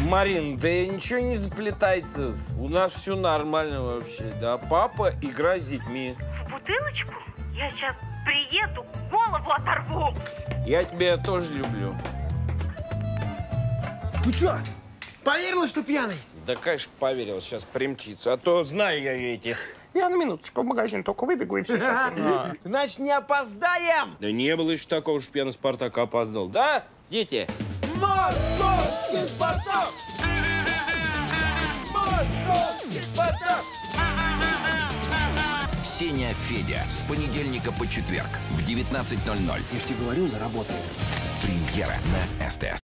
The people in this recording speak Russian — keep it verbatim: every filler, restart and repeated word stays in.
Марин, да ничего не заплетается. У нас все нормально вообще. Да, папа играет с детьми. В бутылочку? Я сейчас приеду, голову оторву. Я тебя тоже люблю. Ну что, поверила, что пьяный? Да, конечно, поверил, сейчас примчится. А то знаю я этих. Я на минуточку в магазин только выбегу и все. Значит, не опоздаем! Да не было еще такого, что пьяный Спартак опоздал. Да, дети? Московский Спартак! Московский Спартак! Сеня Федя. С понедельника по четверг в девятнадцать ноль ноль. Я же тебе говорю, заработаем. Премьера на СТС.